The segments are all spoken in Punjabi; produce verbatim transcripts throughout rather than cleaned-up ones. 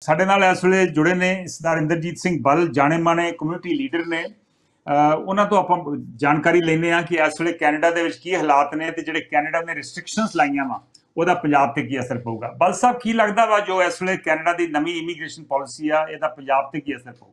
ਸਾਡੇ ਨਾਲ ਇਸ ਵੇਲੇ ਜੁੜੇ ਨੇ ਸਰਦਾਰ ਇੰਦਰਜੀਤ ਸਿੰਘ ਬੱਲ, ਜਾਣੇ ਮਾਣੇ ਕਮਿਊਨਿਟੀ ਲੀਡਰ ਨੇ। ਉਹਨਾਂ ਤੋਂ ਆਪਾਂ ਜਾਣਕਾਰੀ ਲੈਂਦੇ ਹਾਂ ਕਿ ਇਸ ਵੇਲੇ ਕੈਨੇਡਾ ਦੇ ਵਿੱਚ ਕੀ ਹਾਲਾਤ ਨੇ ਤੇ ਜਿਹੜੇ ਕੈਨੇਡਾ ਨੇ ਰਿਸਟ੍ਰਿਕਸ਼ਨਸ ਲਾਈਆਂ ਵਾ ਉਹਦਾ ਪੰਜਾਬ ਤੇ ਕੀ ਅਸਰ ਪਊਗਾ। ਬੱਲ ਸਾਹਿਬ, ਕੀ ਲੱਗਦਾ ਵਾ ਜੋ ਇਸ ਵੇਲੇ ਕੈਨੇਡਾ ਦੀ ਨਵੀਂ ਇਮੀਗ੍ਰੇਸ਼ਨ ਪਾਲਿਸੀ ਆ ਇਹਦਾ ਪੰਜਾਬ ਤੇ ਕੀ ਅਸਰ ਪਊ?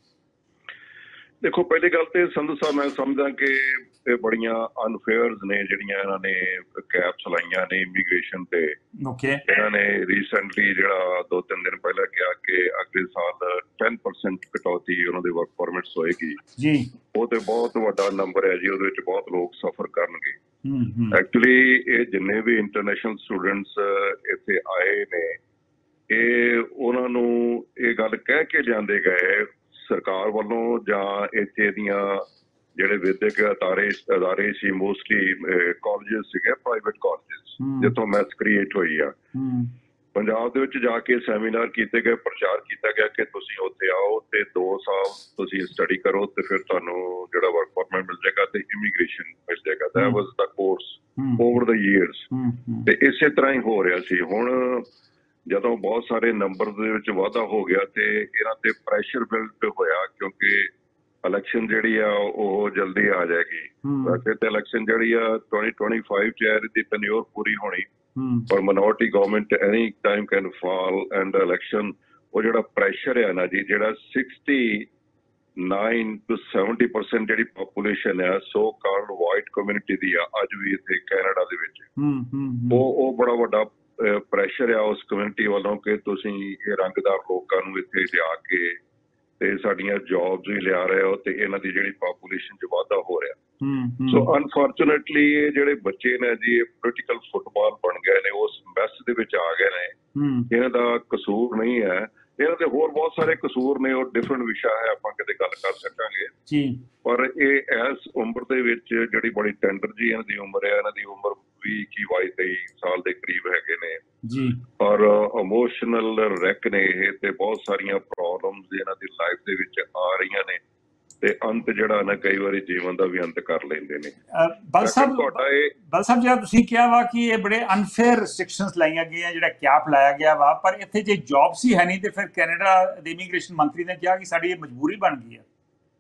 देखो, पहली गल तो संधू साहब मैं समझदा कि ਇਹ ਬੜੀਆਂ ਅਨਫੇਅਰਸ ਨੇ ਜਿਹੜੀਆਂ ਇਹਨਾਂ ਨੇ ਕੈਪਸ ਲਾਈਆਂ ਨੇ ਇਮੀਗ੍ਰੇਸ਼ਨ ਤੇ। ਓਕੇ, ਇਹਨਾਂ ਨੇ ਰੀਸੈਂਟਲੀ ਜਿਹੜਾ ਦੋ ਤਿੰਨ ਦਿਨ ਪਹਿਲਾਂ ਕਿਹਾ ਕਿ ਅਗਲੇ ਸਾਲ ਦਸ ਪਰਸੈਂਟ ਕਟੌਤੀ ਉਹਨਾਂ ਦੇ ਵਰਕ ਪਰਮਿਟਸ ਹੋਏਗੀ ਜੀ। ਉਹ ਤੇ ਬਹੁਤ ਵੱਡਾ ਨੰਬਰ ਹੈ ਜੀ, ਉਹਦੇ ਵਿੱਚ ਬਹੁਤ ਲੋਕ ਸਫਰ ਕਰਨਗੇ। ਐਕਚੁਅਲੀ ਇਹ ਜਿੰਨੇ ਵੀ ਇੰਟਰਨੈਸ਼ਨਲ ਸਟੂਡੈਂਟਸ ਇੱਥੇ ਆਏ ਨੇ ਇਹ ਉਹਨਾਂ ਨੂੰ ਇਹ ਗੱਲ ਕਹਿ ਕੇ ਜਾਂਦੇ ਗਏ ਸਰਕਾਰ ਵੱਲੋਂ ਜਾਂ ਇੱਥੇ ਦੀਆਂ ਜਿਹੜੇ ਵਿਦਿਅਕ ਅਦਾਰੇ ਅਦਾਰੇ ਸੀ, ਮੋਸਟਲੀ ਕਾਲਜਿਸ ਸੀਗੇ, ਪ੍ਰਾਈਵੇਟ ਕਾਲਜਿਸ ਜਿੱਥੋਂ ਮੈਥ ਕ੍ਰੀਏਟ ਹੋਈ ਆ। ਪੰਜਾਬ ਦੇ ਵਿੱਚ ਜਾ ਕੇ ਸੈਮੀਨਾਰ ਕੀਤੇ ਗਏ, ਪ੍ਰਚਾਰ ਕੀਤਾ ਗਿਆ ਕਿ ਤੁਸੀਂ ਉੱਥੇ ਆਓ ਤੇ ਦੋ ਸਾਲ ਤੁਸੀਂ ਸਟੱਡੀ ਕਰੋ ਤੇ ਫਿਰ ਤੁਹਾਨੂੰ ਜਿਹੜਾ ਵਰਕ ਪਰਮਿਟ ਮਿਲ ਜਾਏਗਾ ਤੇ ਇਮੀਗ੍ਰੇਸ਼ਨ ਮਿਲ ਜਾਏਗਾ। That was the course over the years ਤੇ ਇਸੇ ਤਰ੍ਹਾਂ ਹੀ ਹੋ ਰਿਹਾ ਸੀ। ਹੁਣ ਜਦੋਂ ਬਹੁਤ ਸਾਰੇ ਨੰਬਰ ਦੇ ਵਿੱਚ ਵਾਧਾ ਹੋ ਗਿਆ ਤੇ ਇਹਨਾਂ ਤੇ ਪ੍ਰੈਸ਼ਰ ਬਿਲਡ ਹੋਇਆ ਕਿਉਂਕਿ ਇਲੈਕਸ਼ਨ ਜਿਹੜੀ ਆ ਉਹ ਜਲਦੀ ਆ ਜਾਏਗੀ। ਵੈਸੇ ਤੇ ਇਲੈਕਸ਼ਨ ਜਿਹੜੀ ਆ ਟਵੈਂਟੀ ਟਵੈਂਟੀ ਫਾਈਵ ਚ ਹੈ, ਇਹਦੀ ਟੈਨਿਓਰ ਪੂਰੀ ਹੋਣੀ, ਪਰ minority government any time can fall and election ਉਹ ਜਿਹੜਾ ਪ੍ਰੈਸ਼ਰ ਹੈ ਨਾ ਜੀ, ਜਿਹੜਾ sixty nine to seventy percent ਜਿਹੜੀ ਪਾਪੂਲੇਸ਼ਨ ਹੈ ਸੋ ਕਾਲਡ ਵਾਈਟ ਕਮਿਊਨਿਟੀ ਦੀ ਆ ਅੱਜ ਵੀ ਇੱਥੇ ਕੈਨੇਡਾ ਦੇ ਵਿੱਚ। ਉਹ ਉਹ ਬੜਾ ਵੱਡਾ ਪ੍ਰੈਸ਼ਰ ਆ ਉਸ ਕਮਿਊਨਿਟੀ ਵੱਲੋਂ ਕਿ ਤੁਸੀਂ ਇਹ ਰੰਗਦਾਰ ਲੋਕਾਂ ਨੂੰ ਇੱਥੇ ਲਿਆ ਕੇ ਤੇ ਸਾਡੀਆਂ ਜੌਬਸ ਵੀ ਲਿਆ ਰਹੇ ਹੋ ਤੇ ਇਹਨਾਂ ਦੀ ਜਿਹੜੀ ਪਾਪੂਲੇਸ਼ਨ ਚ ਵਾਧਾ ਹੋ ਰਿਹਾ। ਸੋ ਅਨਫੋਰਚੂਨੇਟਲੀ ਇਹ ਜਿਹੜੇ ਬੱਚੇ ਨੇ ਜੀ ਇਹ ਪੋਲੀਟੀਕਲ ਫੁੱਟਬਾਲ ਬਣ ਗਏ ਨੇ, ਉਸ ਮੈਸ ਦੇ ਵਿੱਚ ਆ ਗਏ ਨੇ। ਇਹਨਾਂ ਦਾ ਕਸੂਰ ਨਹੀਂ ਹੈ, ਇਹਨਾਂ ਦੇ ਹੋਰ ਬਹੁਤ ਸਾਰੇ ਕਸੂਰ ਨੇ, ਉਹ ਡਿਫਰੈਂਟ ਵਿਸ਼ਾ ਹੈ, ਆਪਾਂ ਕਿਤੇ ਗੱਲ ਕਰ ਸਕਾਂਗੇ। ਪਰ ਇਹ ਇਸ ਉਮਰ ਦੇ ਵਿੱਚ ਜਿਹੜੀ ਬੜੀ ਟੈਂਡਰ ਜੀ ਇਹਨਾਂ ਦੀ ਉਮਰ ਹੈ, ਇਹਨਾਂ ਦੀ ਉਮਰ ਵੀਹ ਇੱਕੀ ਬਾਈ ਤੇਈ ਸਾਲ ਦੇ ਕਰੀਬ ਹੈਗੇ ਨੇ ਜੀ, ਔਰ ਇਮੋਸ਼ਨਲ ਰੈਕ ਨੇ ਇਹ ਤੇ ਬਹੁਤ ਸਾਰੀਆਂ ਪ੍ਰੋਬਲਮਸ ਇਹਨਾਂ ਦੀ ਲਾਈਫ ਦੇ ਵਿੱਚ ਆ ਰਹੀਆਂ ਨੇ ਤੇ ਅੰਤ ਜਿਹੜਾ ਨਾ ਕਈ ਵਾਰੀ ਜੀਵਨ ਦਾ ਵੀ ਅੰਤ ਕਰ ਲੈਂਦੇ ਨੇ। ਬੱਲ ਸਾਹਿਬ, ਬੱਲ ਸਾਹਿਬ ਜਿਹੜਾ ਤੁਸੀਂ ਕਿਹਾ ਵਾ ਕਿ ਇਹ ਬੜੇ ਅਨਫੇਅਰ ਰਿਸਟ੍ਰਿਕਸ਼ਨਸ ਲਾਈਆਂ ਗਈਆਂ, ਜਿਹੜਾ ਕੈਪ ਲਾਇਆ ਗਿਆ ਵਾ, ਪਰ ਇੱਥੇ ਜੇ ਜੌਬਸ ਹੀ ਹੈ ਨਹੀਂ ਤੇ ਫਿਰ ਕੈਨੇਡਾ ਦੇ ਇਮੀਗ੍ਰੇਸ਼ਨ ਮੰਤਰੀ ਨੇ ਕਿਹਾ ਕਿ ਸਾਡੀ ਇਹ ਮਜਬੂਰੀ ਬਣ ਗਈ ਹੈ।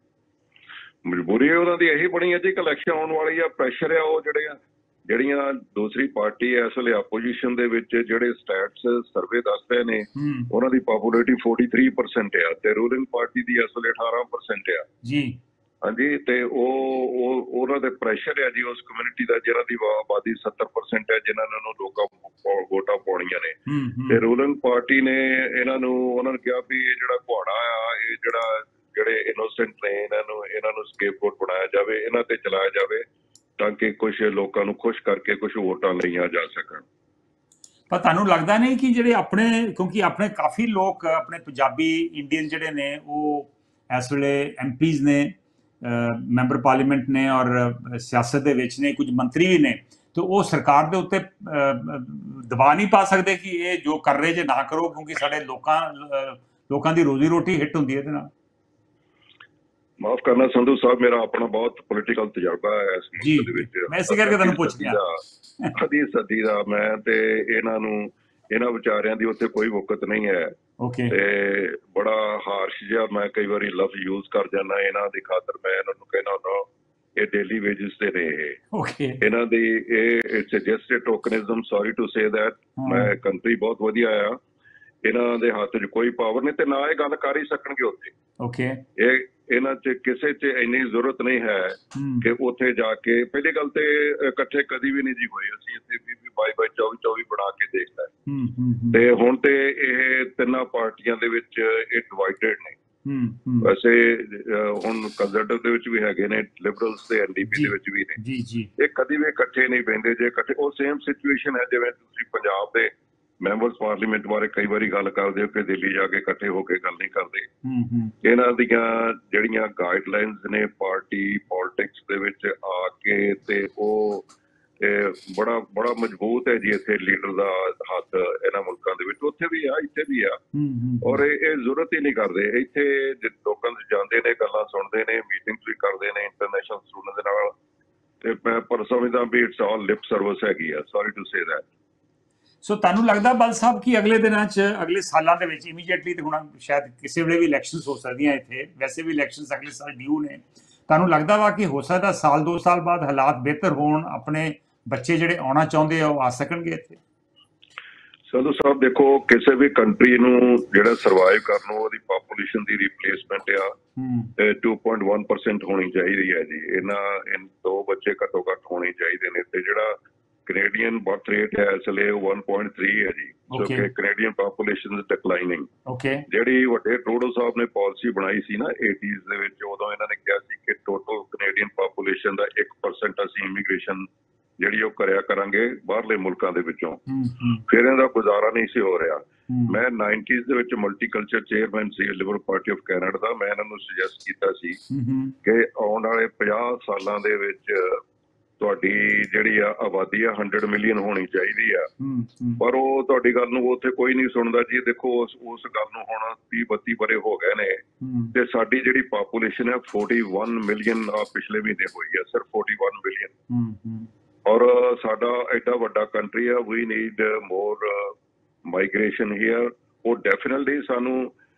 ਮਜਬੂਰੀ ਉਹਨਾਂ ਦੀ ਇਹੀ ਬਣੀ ਹੈ ਜੀ, ਇਲੈਕਸ਼ਨ ਆਉਣ ਵਾਲੀ ਆ, ਪ੍ਰੈਸ਼ਰ ਆ। ਉਹ ਜਿਹੜੇ ਆ ਜਿਹੜੀਆਂ ਦੂਸਰੀ ਪਾਰਟੀ ਇਸ ਵੇਲੇ ਆਪੋਜੀਸ਼ਨ ਦੇ ਵਿੱਚ ਜਿਹੜੇ ਸਟੈਟਸ ਸਰਵੇ ਦੱਸਦੇ ਨੇ ਉਹਨਾਂ ਦੀ ਪੋਪੂਲੈਰਿਟੀ ਫੋਰਟੀ ਥ੍ਰੀ ਪਰਸੈਂਟ ਆ ਤੇ ਰੂਲਿੰਗ ਪਾਰਟੀ ਦੀ ਇਸ ਵੇਲੇ ਅਠਾਰਾਂ ਪਰਸੈਂਟ ਆ ਜੀ। ਹਾਂਜੀ, ਤੇ ਉਹ ਉਹਨਾਂ ਦੇ ਪ੍ਰੈਸ਼ਰ ਹੈ ਜੀ ਉਸ ਕਮਿਊਨਿਟੀ ਦਾ ਜਿਹਨਾਂ ਦੀ ਆਬਾਦੀ ਸੱਤਰ ਪਰਸੈਂਟ ਹੈ, ਜਿਨ੍ਹਾਂ ਨੂੰ ਲੋਕਾਂ ਵੋਟਾਂ ਪਾਉਣੀਆਂ ਨੇ ਤੇ ਰੂਲਿੰਗ ਪਾਰਟੀ ਨੇ ਇਹਨਾਂ ਨੂੰ ਉਹਨਾਂ ਨੇ ਕਿਹਾ ਵੀ ਇਹ ਜਿਹੜਾ ਘੁਆੜਾ ਆ, ਇਹ ਜਿਹੜਾ ਜਿਹੜੇ ਇਨੋਸੈਂਟ ਨੇ ਇਹਨਾਂ ਨੂੰ ਇਹਨਾਂ ਨੂੰ ਸਕੇਪਗੋਟ ਬਣਾਇਆ ਜਾਵੇ, ਇਹਨਾਂ ਤੇ ਚਲਾਇਆ ਜਾਵੇ ਤਾਂ ਕਿ ਕੁਛ ਲੋਕਾਂ ਨੂੰ ਖੁਸ਼ ਕਰਕੇ ਕੁਛ ਵੋਟਾਂ ਲਈਆਂ ਜਾ ਸਕਣ। ਪਰ ਤੁਹਾਨੂੰ ਲੱਗਦਾ ਨਹੀਂ ਕਿ ਜਿਹੜੇ ਆਪਣੇ, ਕਿਉਂਕਿ ਆਪਣੇ ਕਾਫੀ ਲੋਕ ਆਪਣੇ ਪੰਜਾਬੀ ਇੰਡੀਅਨ ਜਿਹੜੇ ਨੇ ਉਹ ਇਸ ਵੇਲੇ ਐਮ ਪੀਜ਼ ਨੇ, ਮੈਂਬਰ ਪਾਰਲੀਮੈਂਟ ਨੇ ਔਰ ਸਿਆਸਤ ਦੇ ਵਿੱਚ ਨੇ, ਕੁਝ ਮੰਤਰੀ ਵੀ ਨੇ, ਤੇ ਉਹ ਸਰਕਾਰ ਦੇ ਉੱਤੇ ਦਬਾਅ ਨਹੀਂ ਪਾ ਸਕਦੇ ਕਿ ਇਹ ਜੋ ਕਰ ਰਹੇ ਜੇ ਨਾ ਕਰੋ ਕਿਉਂਕਿ ਸਾਡੇ ਲੋਕਾਂ ਲੋਕਾਂ ਦੀ ਰੋਜ਼ੀ ਰੋਟੀ ਹਿੱਟ ਹੁੰਦੀ ਹੈ ਇਹਦੇ ਨਾਲ। ਮਾਫ ਕਰਨਾ ਸੰਧੂ ਸਾਹਿਬ, ਮੇਰਾ ਆਪਣਾ ਬਹੁਤ ਪੋਲੀਟੀਕਲ ਤਜਰਬਾ ਹੈ ਇਸ ਮੁੱਦੇ ਦੇ ਵਿੱਚ। ਮੈਂ ਇਸੇ ਕਰਕੇ ਤੁਹਾਨੂੰ ਪੁੱਛ ਰਿਹਾ। ਅੱਧੀ ਸਦੀ ਦਾ ਮੈਂ ਤੇ ਇਹਨਾਂ ਨੂੰ ਇਹਨਾਂ ਵਿਚਾਰਿਆਂ ਦੀ ਉੱਥੇ ਕੋਈ ਵਕਤ ਨਹੀਂ ਹੈ ਤੇ ਬੜਾ ਹਾਰਸ਼ ਜਿਹਾ ਮੈਂ ਕਈ ਵਾਰੀ ਲਫ਼ਜ਼ ਯੂਜ਼ ਕਰ ਜਾਂਦਾ ਇਹਨਾਂ ਦੀ ਖਾਤਰ। ਮੈਂ ਇਹਨਾਂ ਨੂੰ ਕਹਿਣਾ ਹੁੰਦਾ ਇਹ ਡੇਲੀ ਵੇਜਿਸ ਤੇ ਨੇ ਇਹ ਇਹਨਾਂ ਦੀ ਇਹ it's just a tokenism, sorry to say that. ਮੈਂ ਕੰਟਰੀ ਬਹੁਤ ਵਧੀਆ ਆ, ਇਹਨਾਂ ਦੇ ਹੱਥ 'ਚ ਕੋਈ ਪਾਵਰ ਨਹੀਂ ਤੇ ਨਾ ਇਹ ਗੱਲ ਕਰ ਹੀ ਸਕਣਗੇ ਉੱਥੇ। ਇਹ ਇਹਨਾਂ 'ਚ ਕਿਸੇ 'ਚ ਇੰਨੀ ਜ਼ਰੂਰਤ ਨਹੀਂ ਹੈ ਕਿ ਉੱਥੇ ਜਾ ਕੇ, ਪਹਿਲੀ ਗੱਲ ਤੇ ਇਕੱਠੇ ਕਦੀ ਵੀ ਨਹੀਂ ਜੀ ਹੋਏ। ਅਸੀਂ ਇੱਥੇ ਵੀਹ ਵੀਹ ਬਾਈ ਬਾਈ ਚੌਵੀ ਚੌਵੀ ਬਣਾ ਕੇ ਦੇਖ ਲੈ ਤੇ ਹੁਣ ਤੇ ਇਹ ਤਿੰਨਾਂ ਪਾਰਟੀਆਂ ਦੇ ਵਿੱਚ ਇਹ ਡਿਵਾਈਡਡ ਨੇ। ਵੈਸੇ ਹੁਣ ਕੰਜ਼ਰਵੇਟਿਵ ਦੇ ਵਿੱਚ ਵੀ ਹੈਗੇ ਨੇ, ਲਿਬਰਲਸ ਤੇ ਐਨ ਡੀ ਪੀ ਦੇ ਵਿੱਚ ਵੀ ਨੇ। ਇਹ ਕਦੀ ਵੀ ਇਕੱਠੇ ਨਹੀਂ ਬਹਿੰਦੇ। ਜੇ ਇਕੱਠੇ, ਉਹ ਸੇਮ ਸਿਚੁਏਸ਼ਨ ਹੈ ਜਿਵੇਂ ਤੁਸੀਂ ਪੰਜਾਬ ਦੇ ਮੈਂਬਰਸ ਪਾਰਲੀਮੈਂਟ ਬਾਰੇ ਕਈ ਵਾਰੀ ਗੱਲ ਕਰਦੇ ਹੋ ਕਿ ਦਿੱਲੀ ਜਾ ਕੇ ਇਕੱਠੇ ਹੋ ਕੇ ਗੱਲ ਨਹੀਂ ਕਰਦੇ। ਇਹਨਾਂ ਦੀਆਂ ਜਿਹੜੀਆਂ ਗਾਈਡਲਾਈਨਸ ਨੇ ਪਾਰਟੀ ਪੋਲਿਟਿਕਸ ਦੇ ਵਿੱਚ ਆ ਕੇ ਤੇ ਉਹ ਬੜਾ ਬੜਾ ਮਜ਼ਬੂਤ ਹੈ ਜੀ ਇੱਥੇ ਲੀਡਰ ਦਾ ਹੱਥ ਇਹਨਾਂ ਮੁਲਕਾਂ ਦੇ ਵਿੱਚ, ਉੱਥੇ ਵੀ ਆ ਇੱਥੇ ਵੀ ਆ। ਔਰ ਇਹ ਜ਼ਰੂਰਤ ਹੀ ਨਹੀਂ ਕਰਦੇ, ਇੱਥੇ ਲੋਕਾਂ ਦੇ ਜਾਂਦੇ ਨੇ, ਗੱਲਾਂ ਸੁਣਦੇ ਨੇ, ਮੀਟਿੰਗਸ ਵੀ ਕਰਦੇ ਨੇ ਇੰਟਰਨੈਸ਼ਨਲ ਸਟੂਡੈਂਟ ਦੇ ਨਾਲ ਤੇ ਮੈਂ ਪਰ ਸਮਝਦਾ ਵੀ ਇਟਸ ਆਲ ਲਿਪ ਸਰਵਿਸ ਹੈਗੀ ਆ, sorry to say that. So ਤੁਹਾਨੂੰ ਲੱਗਦਾ ਬਲ ਸਾਹਿਬ ਕਿ ਅਗਲੇ ਦਿਨਾਂ 'ਚ ਅਗਲੇ ਸਾਲਾਂ ਦੇ ਵਿੱਚ ਇਮੀਡੀਏਟਲੀ ਤੇ ਹੁਣ ਸ਼ਾਇਦ ਕਿਸੇ ਵੇਲੇ ਵੀ ਇਲੈਕਸ਼ਨਸ ਹੋ ਸਕਦੀਆਂ ਇੱਥੇ, ਵੈਸੇ ਵੀ ਇਲੈਕਸ਼ਨਸ ਅਗਲੇ ਸਾਲ ਡਿਊ ਨੇ, ਤੁਹਾਨੂੰ ਲੱਗਦਾ ਵਾ ਕਿ ਹੋ ਸਕਦਾ ਸਾਲ ਦੋ ਸਾਲ ਬਾਅਦ ਹਾਲਾਤ ਬਿਹਤਰ ਹੋਣ, ਆਪਣੇ ਬੱਚੇ ਜਿਹੜੇ ਆਉਣਾ ਚਾਹੁੰਦੇ ਆ ਉਹ ਆ ਸਕਣਗੇ ਇੱਥੇ? ਸੰਧੂ ਸਾਹਿਬ ਦੇਖੋ, ਕਿਸੇ ਵੀ ਕੰਟਰੀ ਨੂੰ ਜਿਹੜਾ ਸਰਵਾਈਵ ਕਰਨ ਨੂੰ ਉਹਦੀ ਪਾਪੂਲੇਸ਼ਨ ਦੀ ਰਿਪਲੇਸਮੈਂਟ ਆ ਦੋ ਪੁਆਇੰਟ ਇੱਕ ਪਰਸੈਂਟ ਹੋਣੀ ਚਾਹੀਦੀ ਹੈ ਜੀ। ਇਹਨਾਂ ਦੋ ਬੱਚੇ ਘੱਟੋ ਘੱਟ ਹੋਣੇ ਚਾਹੀਦੇ ਨੇ। ਤੇ ਜਿਹੜਾ ਕੈਨੇਡੀਅਨ ਬਰਥ ਰੇਟ ਹੈ ਇਸ ਵੇਲੇ ਉਹ ਇੱਕ ਪੁਆਇੰਟ ਤਿੰਨ ਹੈ ਜੀ, ਜੋ ਕਿ ਕੈਨੇਡੀਅਨ ਪਾਪੂਲੇਸ਼ਨ ਇਜ਼ ਡਿਕਲਾਈਨਿੰਗ। ਜਿਹੜੀ ਵੱਡੇ ਟਰੂਡੋ ਸਾਹਿਬ ਨੇ ਪਾਲਿਸੀ ਬਣਾਈ ਸੀ ਨਾ ਏਟੀਜ਼ ਦੇ ਵਿੱਚ, ਉਦੋਂ ਇਹਨਾਂ ਨੇ ਕਿਹਾ ਸੀ ਕਿ ਟੋਟਲ ਕੈਨੇਡੀਅਨ ਪਾਪੂਲੇਸ਼ਨ ਦਾ ਇੱਕ ਪਰਸੈਂਟ ਅਸੀਂ ਇਮੀਗ੍ਰੇਸ਼ਨ ਜਿਹੜੀ ਉਹ ਕਰਿਆ ਕਰਾਂਗੇ ਬਾਹਰਲੇ ਮੁਲਕਾਂ ਦੇ ਵਿੱਚੋਂ। ਫਿਰ ਇਹਦਾ ਗੁਜ਼ਾਰਾ ਨਹੀਂ ਸੀ ਹੋ ਰਿਹਾ। ਮੈਂ ਨਾਈਨਟੀਜ਼ ਦੇ ਵਿੱਚ ਮਲਟੀਕਲਚਰ ਚੇਅਰਮੈਨ ਸੀ ਲਿਬਰਲ ਪਾਰਟੀ ਆਫ ਕੈਨੇਡਾ ਦਾ। ਮੈਂ ਇਹਨਾਂ ਨੂੰ ਸੁਜੈਸਟ ਕੀਤਾ ਸੀ ਕਿ ਆਉਣ ਵਾਲੇ ਪੰਜਾਹ ਸਾਲਾਂ ਦੇ ਵਿੱਚ ਤੁਹਾਡੀ ਜਿਹੜੀ ਆ ਆਬਾਦੀ ਆ ਹੰਡਰਡ ਮਿਲੀਅਨ ਹੋਣੀ ਚਾਹੀਦੀ ਆ, ਪਰ ਉਹ ਤੁਹਾਡੀ ਗੱਲ ਨੂੰ ਉੱਥੇ ਕੋਈ ਨਹੀਂ ਸੁਣਦਾ ਜੀ। ਦੇਖੋ ਉਸ ਉਸ ਗੱਲ ਨੂੰ ਹੁਣ ਤੀਹ ਬੱਤੀ ਵਰੇ ਹੋ ਗਏ ਨੇ ਤੇ ਸਾਡੀ ਜਿਹੜੀ ਪਾਪੂਲੇਸ਼ਨ ਹੈ ਇਕਤਾਲੀ ਮਿਲੀਅਨ ਆ ਪਿਛਲੇ ਮਹੀਨੇ ਹੋਈ ਆ, ਸਿਰਫ ਇਕਤਾਲੀ ਮਿਲੀਅਨ। ਔਰ ਸਾਡਾ ਐਡਾ ਵੱਡਾ ਕੰਟਰੀ ਆ, ਵੀ ਨੀਡ ਮੋਰ ਮਾਈਗ੍ਰੇਸ਼ਨ ਹੀਅਰ। ਉਹ ਡੈਫੀਨਿਟਲੀ ਸਾਨੂੰ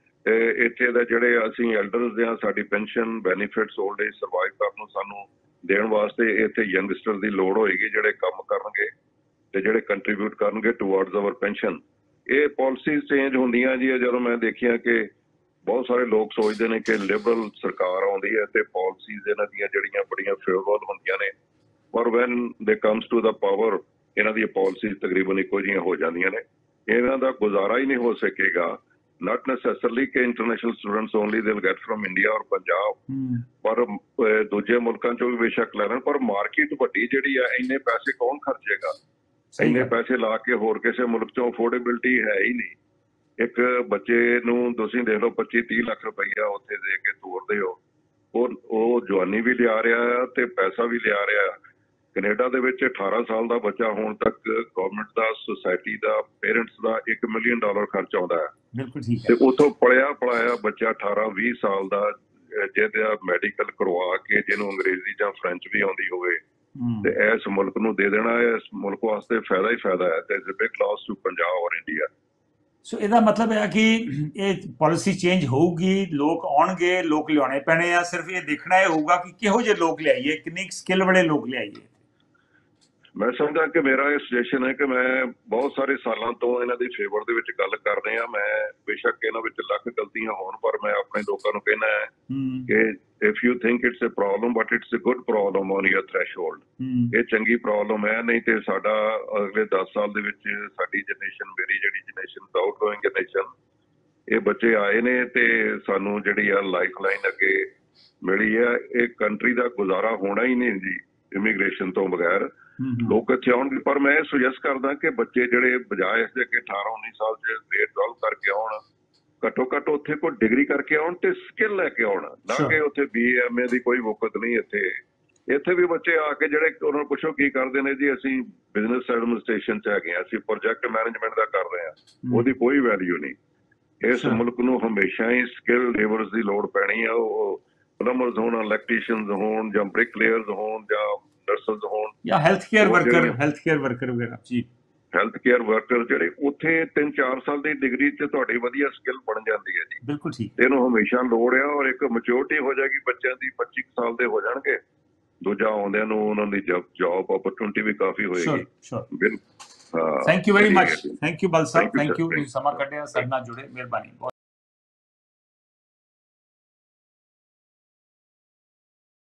ਇੱਥੇ ਦਾ ਜਿਹੜੇ ਅਸੀਂ ਐਲਡਰਸ ਦੇ ਆ, ਸਾਡੀ pension benefits old age survive ਕਰਨ ਨੂੰ ਸਾਨੂੰ ਦੇਣ ਵਾਸਤੇ ਇੱਥੇ ਯੰਗਸਟਰ ਦੀ ਲੋੜ ਹੋਏਗੀ, ਜਿਹੜੇ ਕੰਮ ਕਰਨਗੇ ਤੇ ਜਿਹੜੇ ਕੰਟਰੀਬਿਊਟ ਕਰਨਗੇ ਟੂਵਰਡਸ ਆਵਰ ਪੈਨਸ਼ਨ। ਇਹ ਪਾਲਿਸੀਜ਼ ਚੇਂਜ ਹੁੰਦੀਆਂ ਜੀ। ਜਦੋਂ ਮੈਂ ਦੇਖਿਆ ਕਿ ਬਹੁਤ ਸਾਰੇ ਲੋਕ ਸੋਚਦੇ ਨੇ ਕਿ ਲਿਬਰਲ ਸਰਕਾਰ ਆਉਂਦੀ ਹੈ ਤੇ ਪਾਲਿਸੀਜ਼ ਇਹਨਾਂ ਦੀਆਂ ਜਿਹੜੀਆਂ ਬੜੀਆਂ ਫੇਵਰੇਬਲ ਹੁੰਦੀਆਂ ਨੇ, ਪਰ ਵੈਨ ਦੇ ਕਮਸ ਟੂ ਦਾ ਪਾਵਰ ਇਹਨਾਂ ਦੀਆਂ ਪਾਲਿਸੀਜ਼ ਤਕਰੀਬਨ ਇੱਕੋ ਜਿਹੀਆਂ ਹੋ ਜਾਂਦੀਆਂ ਨੇ। ਇਹਨਾਂ ਦਾ ਗੁਜ਼ਾਰਾ ਹੀ ਨਹੀਂ ਹੋ ਸਕੇਗਾ। not necessarily ਕਿ international students only they will get from India or Punjab, ਪਰ ਦੂਜੇ ਮੁਲਕਾਂ ਚੋਂ ਵੀ ਬੇਸ਼ੱਕ ਲੈਣ, ਪਰ ਮਾਰਕੀਟ ਵੱਡੀ ਜਿਹੜੀ ਆ, ਇੰਨੇ ਪੈਸੇ ਕੌਣ ਖਰਚੇਗਾ? ਇੰਨੇ ਪੈਸੇ ਲਾ ਕੇ ਹੋਰ ਕਿਸੇ ਮੁਲਕ ਚੋਂ ਅਫੋਰਡੇਬਿਲਟੀ ਹੈ ਹੀ ਨਹੀਂ। ਇੱਕ ਬੱਚੇ ਨੂੰ ਤੁਸੀਂ ਦੇਖ ਲਓ ਪੱਚੀ ਤੀਹ ਲੱਖ ਰੁਪਈਆ ਉੱਥੇ ਦੇ ਕੇ ਤੋਰਦੇ ਹੋ, ਉਹ ਉਹ ਜਵਾਨੀ ਵੀ ਲਿਆ ਰਿਹਾ ਆ ਤੇ ਪੈਸਾ ਵੀ ਲਿਆ ਰਿਹਾ। ਕੈਨੇਡਾ ਦੇ ਵਿੱਚ ਅਠਾਰਾਂ ਸਾਲ ਦਾ ਬੱਚਾ ਹੋਣ ਤੱਕ ਗਵਰਨਮੈਂਟ ਦਾ, ਸੁਸਾਇਟੀ ਦਾ, ਪੇਰੈਂਟਸ ਦਾ ਇੱਕ ਮਿਲੀਅਨ ਡਾਲਰ ਖਰਚ ਆਉਂਦਾ ਹੈ। ਤੇ ਉੱਥੋਂ ਪੜਿਆ ਪੜਾਇਆ ਬੱਚਾ ਅਠਾਰਾਂ ਵੀਹ ਸਾਲ ਦਾ, ਜਿਹਦਾ ਮੈਡੀਕਲ ਕਰਵਾ ਕੇ ਜਿਹਨੂੰ ਅੰਗਰੇਜ਼ੀ ਜਾਂ ਫ੍ਰੈਂਚ ਵੀ ਆਉਂਦੀ ਹੋਵੇ ਤੇ ਇਸ ਮੁਲਕ ਨੂੰ ਦੇ ਦੇਣਾ, ਇਸ ਮੁਲਕ ਵਾਸਤੇ ਫਾਇਦਾ ਹੀ ਫਾਇਦਾ ਹੈ। ਤੇ ਬਿਗ ਲਾਸ ਟੂ ਪੰਜਾਬ ਔਰ ਇੰਡੀਆ। ਸੋ ਇਹਦਾ ਮਤਲਬ ਹੈ ਕਿ ਇਹ ਪਾਲਿਸੀ ਚੇਂਜ ਹੋਊਗੀ, ਲੋਕ ਆਉਣਗੇ, ਲੋਕ ਲਿਆਉਣੇ ਪੈਣੇ ਆ। ਸਿਰਫ ਇਹ ਦੇਖਣਾ ਇਹ ਹੋਊਗਾ ਕਿ ਕਿਹੋ ਜਿਹੇ ਲੋਕ ਲਿਆਈਏ, ਕਿੰਨੀ ਸਕਿੱਲ ਵਾਲੇ ਲੋਕ ਲਿਆਈਏ। ਮੈਂ ਸਮਝਦਾ ਕਿ ਮੇਰਾ ਇਹ ਸੁਜੈਸ਼ਨ ਹੈ ਕਿ ਮੈਂ ਬਹੁਤ ਸਾਰੇ ਸਾਲਾਂ ਤੋਂ ਇਹਨਾਂ ਦੀ ਫੇਵਰ ਦੇ ਵਿੱਚ ਗੱਲ ਕਰ ਰਿਹਾ। ਮੈਂ ਬੇਸ਼ੱਕ ਇਹਨਾਂ ਵਿੱਚ ਲੱਖ ਗਲਤੀਆਂ ਹੋਣ, ਪਰ ਮੈਂ ਆਪਣੇ ਲੋਕਾਂ ਨੂੰ ਕਹਿਣਾ ਹੈ ਕਿ if you think it's a problem but it's a good problem on your threshold. ਇਹ ਚੰਗੀ ਪ੍ਰੋਬਲਮ ਹੈ, ਨਹੀਂ ਤੇ ਸਾਡਾ ਅਗਲੇ ਦਸ ਸਾਲ ਦੇ ਵਿੱਚ ਸਾਡੀ ਜਨਰੇਸ਼ਨ, ਮੇਰੀ ਜਿਹੜੀ ਜਨਰੇਸ਼ਨ ਆਊਟ ਗੋਇੰਗ ਜਨਰੇਸ਼ਨ, ਇਹ ਬੱਚੇ ਆਏ ਨੇ ਤੇ ਸਾਨੂੰ ਜਿਹੜੀ ਆ ਲਾਈਫ ਲਾਈਨ ਅੱਗੇ ਮਿਲੀ ਹੈ। ਇਹ ਕੰਟਰੀ ਦਾ ਗੁਜ਼ਾਰਾ ਹੋਣਾ ਹੀ ਨਹੀਂ ਜੀ ਇਮੀਗ੍ਰੇਸ਼ਨ ਤੋਂ ਬਗੈਰ। ਲੋਕ ਇੱਥੇ ਆਉਣਗੇ, ਪਰ ਮੈਂ ਸੁਜੈਸਟ ਕਰਦਾ ਕਿ ਬੱਚੇ ਜਿਹੜੇ ਬਜਾਏ ਇਸ ਦੇ ਕਿ ਅਠਾਰਾਂ ਉੱਨੀ ਸਾਲ ਚ ਗ੍ਰੇਡ ਟਵੈਲਵ ਕਰਕੇ ਆਉਣ, ਘੱਟੋ ਘੱਟ ਉੱਥੇ ਕੋਈ ਡਿਗਰੀ ਕਰਕੇ ਆਉਣ ਤੇ ਸਕਿੱਲ ਲੈ ਕੇ ਆਉਣ, ਨਾ ਕਿ ਉੱਥੇ ਬੀ ਏ ਐਮ ਏ ਦੀ ਕੋਈ ਵਕਤ ਨਹੀਂ। ਇੱਥੇ ਇੱਥੇ ਵੀ ਬੱਚੇ ਆ ਕੇ ਜਿਹੜੇ ਉਹਨਾਂ ਨੂੰ ਪੁੱਛੋ ਕੀ ਕਰਦੇ ਨੇ ਜੀ, ਅਸੀਂ ਬਿਜ਼ਨਸ ਐਡਮਿਨਿਸਟ੍ਰੇਸ਼ਨ ਚ ਹੈਗੇ ਹਾਂ, ਅਸੀਂ ਪ੍ਰੋਜੈਕਟ ਮੈਨੇਜਮੈਂਟ ਦਾ ਕਰ ਰਹੇ ਹਾਂ, ਉਹਦੀ ਕੋਈ ਵੈਲਿਊ ਨਹੀਂ। ਇਸ ਮੁਲਕ ਨੂੰ ਹਮੇਸ਼ਾ ਹੀ ਸਕਿੱਲ ਲੇਬਰਸ ਦੀ ਲੋੜ ਪੈਣੀ ਆ। ਉਹ ਪਲੰਬਰਸ ਹੋਣ, ਇਲੈਕਟ੍ਰੀਸ਼ੀਅਨਸ ਹੋਣ, ਜਾਂ ਬ੍ਰਿਕਲੇਅਰਸ ਹੋਣ, ਜਾਂ ਨਰਸਸ ਹੋਣ, ਜਾਂ health care worker health care worker ਵਗੈਰਾ ਜੀ ਹੈਲਥ ਕੇਅਰ ਵਰਕਰ ਜਿਹੜੇ ਉੱਥੇ ਤਿੰਨ ਚਾਰ ਸਾਲ ਦੀ ਡਿਗਰੀ ਚ ਤੁਹਾਡੀ ਵਧੀਆ ਸਕਿੱਲ ਬਣ ਜਾਂਦੀ ਹੈ ਜੀ। ਬਿਲਕੁਲ ਠੀਕ। ਇਹਨੂੰ ਹਮੇਸ਼ਾ ਲੋੜ ਆ, ਔਰ ਇੱਕ ਮੈਚੁਰਿਟੀ ਹੋ ਜਾਏਗੀ ਬੱਚਿਆਂ ਦੀ, ਪੱਚੀ ਸਾਲ ਦੇ ਹੋ ਜਾਣਗੇ, ਦੂਜਾ ਆਉਂਦਿਆਂ ਨੂੰ ਉਹਨਾਂ ਦੀ ਜੌਬ ਅਪਰਚੁਨਿਟੀ ਵੀ ਕਾਫੀ ਹੋਏਗੀ। ਬਿਲਕੁਲ। Thank you very much. Thank you Bal ਸਾਹਿਬ, ਥੈਂਕ ਯੂ। ਸਮਾਂ ਕੱਢਿਆ, ਸਾਡੇ ਨਾਲ ਜੁੜੇ, ਮਿਹਰਬਾਨੀ।